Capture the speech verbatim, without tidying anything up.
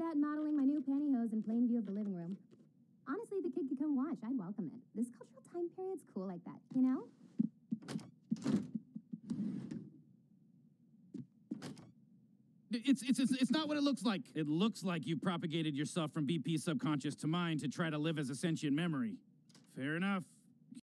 that modeling my new pantyhose in plain view of the living room. Honestly, the kid could come watch. I'd welcome it. This cultural time period's cool like that, you know? It's, it's, it's, it's not what it looks like. It looks like you propagated yourself from B P's subconscious to mine to try to live as a sentient memory. Fair enough.